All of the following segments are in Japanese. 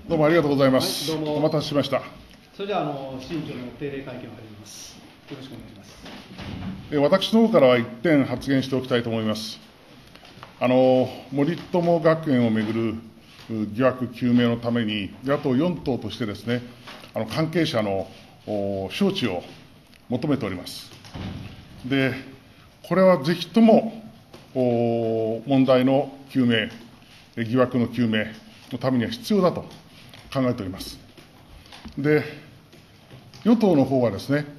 どうもありがとうございます。 はい、どうもお待たせしました。 それでは審議長の定例会見を始めます。よろしくお願いします。 私の方からは一点発言しておきたいと思います。森友学園をめぐる疑惑究明のために、野党4党としてですね、関係者の招致を求めております。で、これはぜひとも問題の究明、疑惑の究明のためには必要だと考えております。で、与党の方はですね、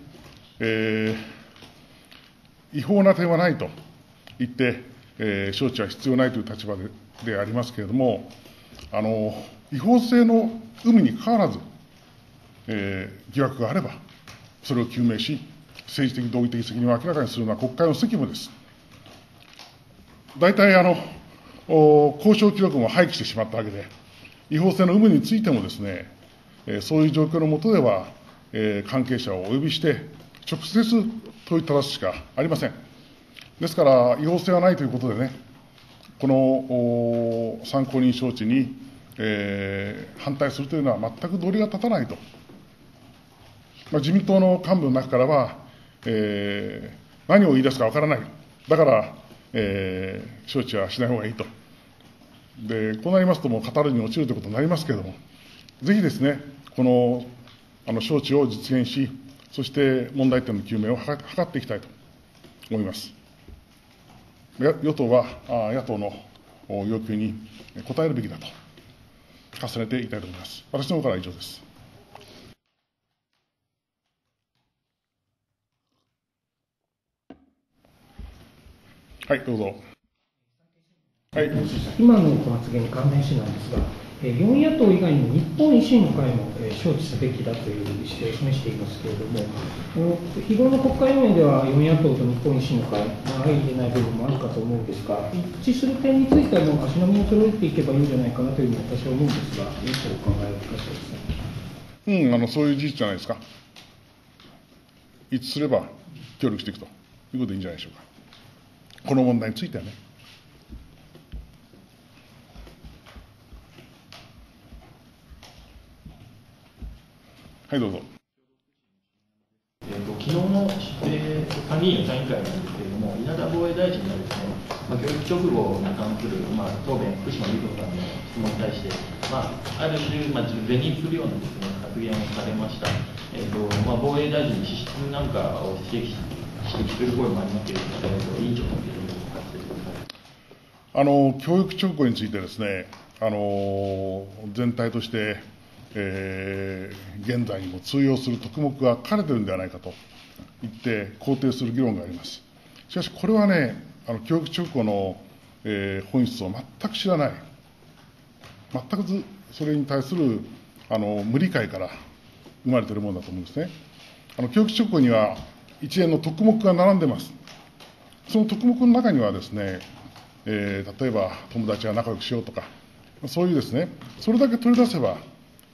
違法な点はないと言って、招致は必要ないという立場でありますけれども、違法性の有無にかかわらず、疑惑があれば、それを究明し、政治的、道義的責任を明らかにするのは国会の責務です。大体交渉記録も廃棄してしまったわけで、違法性の有無についてもですね、そういう状況の下では、関係者をお呼びして、直接問いただすしかありません。ですから、違法性はないということでね、この参考人招致に、反対するというのは全く道理が立たないと。自民党の幹部の中からは、何を言い出すかわからない。だから、招致はしない方がいいと。で、こうなりますと、もう語るに落ちるということになりますけれども、ぜひですね、この招致を実現し、そして問題点の究明を図っていきたいと思います。与党は野党の要求に応えるべきだと重ねていきたいと思います。私の方からは以上です。はい、どうぞ。 はい、今のご発言に関連してなんですが、4野党以外にも日本維新の会も招致すべきだという姿勢を示していますけれども、日頃の国会運営では4野党と日本維新の会、相入れない部分もあるかと思うんですが、一致する点についてはもう足並みを揃えていけばいいんじゃないかなというふうに私は思うんですが、どうしてお考えを聞かせてください。 そういう事実じゃないですか。一致すれば協力していくということでいいんじゃないでしょうか。この問題についてはね。はい、どうぞ。 昨日の、参議院予算委員会なんですけれども、稲田防衛大臣がですね、教育直後に関する、答弁、福島由紀子さんの質問に対して、ある種、是認するようなですね、発言をされました。防衛大臣の資質なんかを指摘する声もありますけれども、委員長の見解を聞かせてください。 教育直後についてですね、全体として、現在にも通用する徳目が書かれているんではないかと言って肯定する議論があります。しかしこれはね、教育直後の、本質を全く知らない、全くそれに対する無理解から生まれているものだと思うんですね。教育直後には一連の徳目が並んでます。その徳目の中にはですね、例えば友達が仲良くしようとか、そういうですね、それだけ取り出せば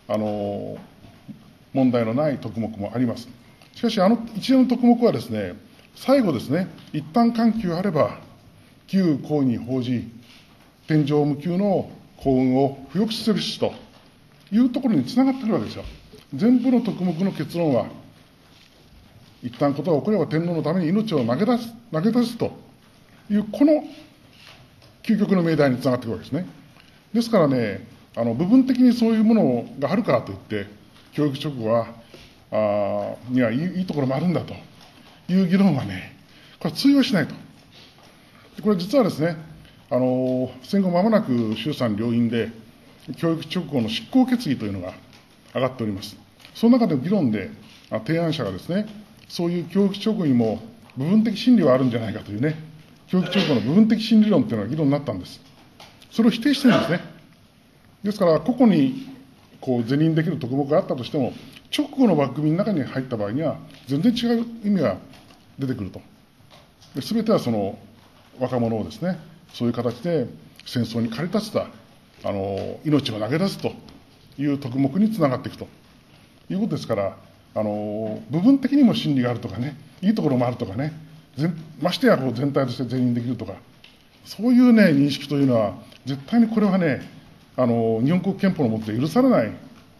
問題のない徳目もあります。しかし、一連の徳目はですね、最後ですね、一般緩急あれば、旧項に報じ、天上無給の幸運を不抑止するしというところにつながっているわけですよ。全部の徳目の結論は、一旦ことが起これば天皇のために命を投げ出すという、この究極の命題につながっていくわけですね。ですからね、部分的にそういうものがあるからといって、教育直後にはいいところもあるんだという議論はね、これは通用しないと。これ実はですね、戦後間もなく衆参両院で、教育直後の執行決議というのが上がっております。その中での議論で、提案者がですね、そういう教育直後にも部分的真理はあるんじゃないかというね、教育直後の部分的真理論というのが議論になったんです。それを否定してるんですね。ですから、個々に是認できる徳目があったとしても、直後の枠組みの中に入った場合には、全然違う意味が出てくると。すべてはその若者をですね、そういう形で戦争に駆り立てた、命を投げ出すという徳目につながっていくということですから、部分的にも真理があるとかね、いいところもあるとかね、ましてや全体として是認できるとか、そういうね、認識というのは、絶対にこれはね、 日本国憲法の下で許されない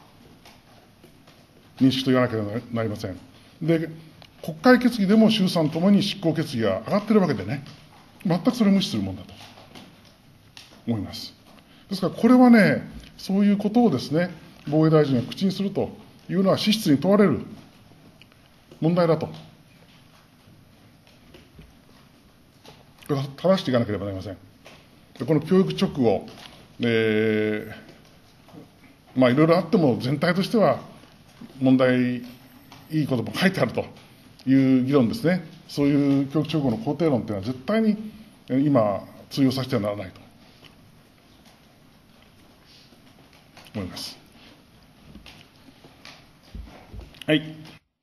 認識と言わなければなりません。で、国会決議でも衆参ともに執行決議が上がっているわけでね、全くそれを無視するものだと思います。ですから、これはね、そういうことをですね、防衛大臣が口にするというのは、資質に問われる問題だと、正していかなければなりません。でこの教育直後、いろいろあっても、全体としては問題、いいことも書いてあるという議論ですね、そういう教育直後の肯定論というのは、絶対に今、通用させてはならないと思います。はい。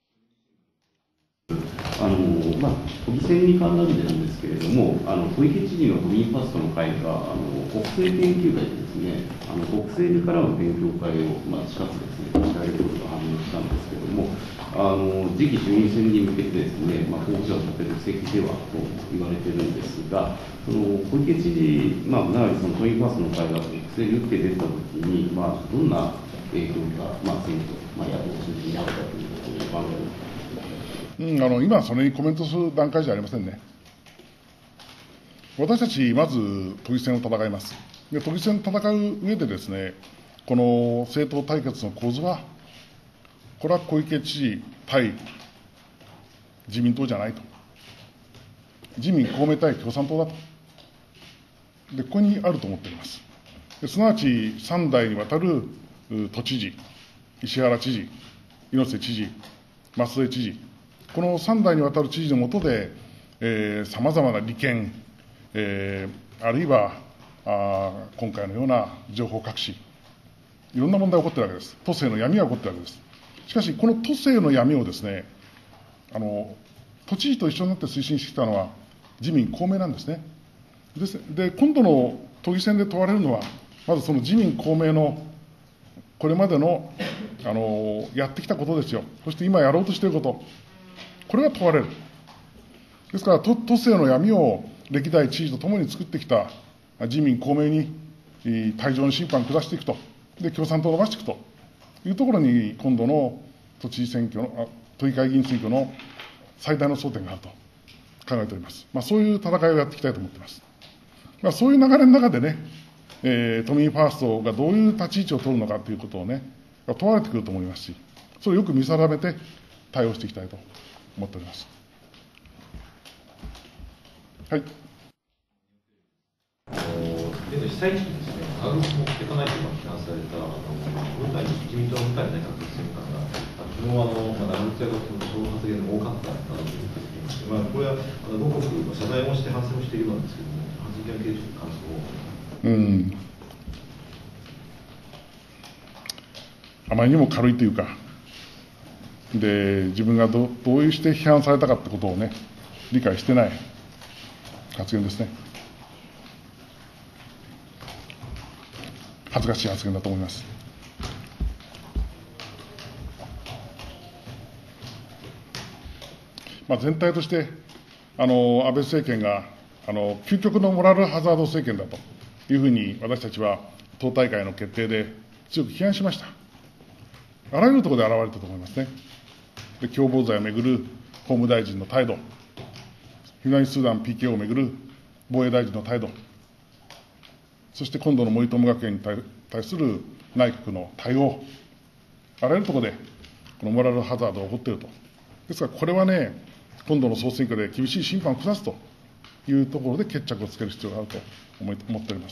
都議選に関連でなんですけれども、小池知事の都民ファーストの会が国政研究会でですね、国政に絡む勉強会を、近くですね、立ち上げることが判明したんですけれども、次期衆院選に向けてですね、候補者を立てる布石ではと言われているんですが、その小池知事、ならびその都民ファーストの会が国政に打って出たときに、どんな影響が、選挙、野党を中心にあるかということを考える。 今、それにコメントする段階じゃありませんね。私たち、まず都議選を戦います。で都議選を戦う上でですね、この政党対決の構図は、これは小池知事対自民党じゃないと。自民、公明対共産党だと。で、ここにあると思っております。すなわち、3代にわたる都知事、石原知事、猪瀬知事、増江知事、この3代にわたる知事の下で、さまざまな利権、あるいは今回のような情報隠し、いろんな問題が起こっているわけです。都政の闇が起こっているわけです。しかし、この都政の闇をですね、都知事と一緒になって推進してきたのは自民、公明なんですね。で、今度の都議選で問われるのは、まずその自民、公明のこれまでの、やってきたことですよ。そして今やろうとしていること、これが問われる。ですから、都政の闇を歴代知事とともに作ってきた自民、公明に退場の審判を下していくと、で、共産党を伸ばしていくというところに、今度の都知事選挙の、都議会議員選挙の最大の争点があると考えております。そういう戦いをやっていきたいと思っています。そういう流れの中でね、都民ファーストがどういう立ち位置を取るのかということをね、問われてくると思いますし、それをよく見定めて対応していきたいと思っております。はい。 現在、被災地にですね、持っていかないと批判された、自民党の向井内閣政務官が、昨日長渕大学のそういう発言が多かったなどというふうに言っていまして、これは母国謝罪もして反省もしているようなんですけれども、発言に関する感想を。 あまりにも軽いというか、で、自分がどういうして批判されたかってことをね、理解してない発言ですね。恥ずかしい発言だと思います。全体として、安倍政権が究極のモラルハザード政権だというふうに、私たちは党大会の決定で強く批判しました。あらゆるところで現れたと思いますね。で、共謀罪をめぐる法務大臣の態度、東スーダン PKO をめぐる防衛大臣の態度、そして今度の森友学園に対する内閣の対応、あらゆるところでこのモラルハザードが起こっていると。ですから、これはね、今度の総選挙で厳しい審判を下すというところで決着をつける必要があると思っております。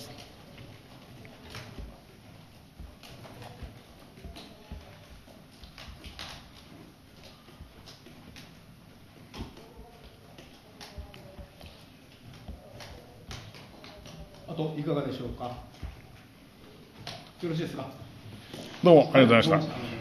あといかがでしょうか。よろしいですか。 どうもありがとうございました。